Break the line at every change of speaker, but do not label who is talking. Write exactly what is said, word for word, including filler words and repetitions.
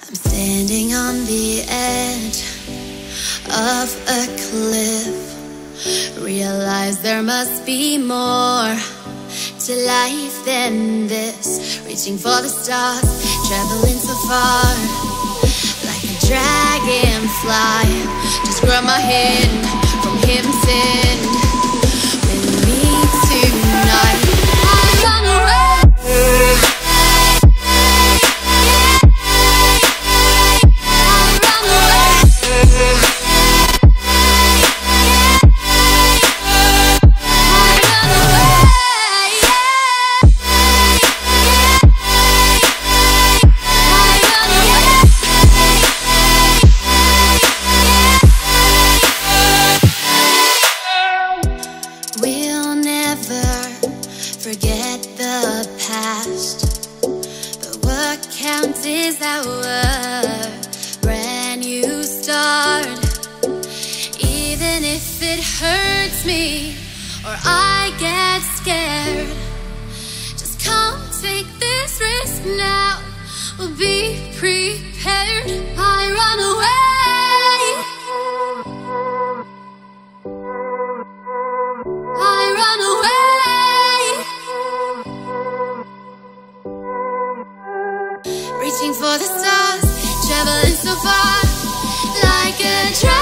I'm standing on the edge of a cliff. Realize there must be more to life than this. Reaching for the stars, traveling so far, like a dragonfly. Just grab my hand from heaven's send with me tonight. I run away. We'll never forget the past, but what counts is our brand new start. Even if it hurts me or I get scared, just come take this risk now. We'll be prepared. I run away. Reaching for the stars, traveling so far, like a dragon.